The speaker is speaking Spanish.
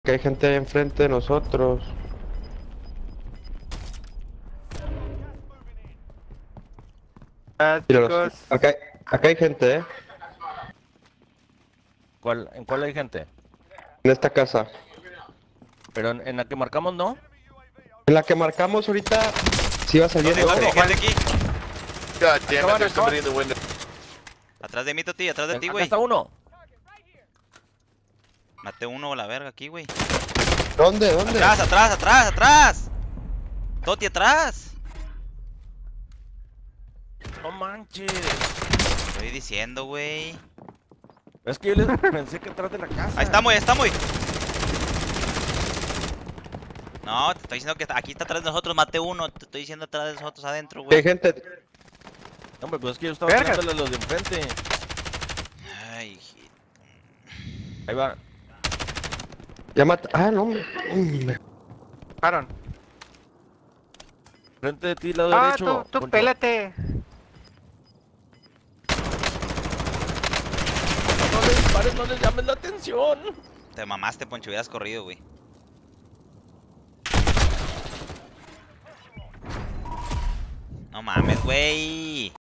Que hay gente enfrente de nosotros. Míralos. Chicos, Acá hay gente, ¿En cuál hay gente? en esta casa. Pero en la que marcamos, ¿no? En la que marcamos ahorita, sí va saliendo. ¿Dónde? Hay gente aquí. God damn it, Acaban, there's somebody in the window. Atrás de mí, Toti, atrás de ti, Acá güey. está uno. Maté uno a la verga aquí, güey. ¿Dónde? ¿Dónde? Atrás, atrás, atrás, atrás. Toti, atrás. No manches. Estoy diciendo, güey. Es que yo les pensé que atrás de la casa. Ahí está, muy, ahí está, muy. No, te estoy diciendo que aquí está atrás de nosotros, maté uno. Te estoy diciendo atrás de nosotros adentro, Hay güey. gente. Hombre, pues es que yo estaba Verga. tirándole a los de enfrente. Ay, hijito. Ahí va. Ya mata. Ah, no, hombre. Aaron. Frente de ti, lado Ah, derecho. tú Poncho. pélate. No le dispares, no les llames la atención. Te mamaste, Poncho, hubieras corrido, güey. No mames, güey.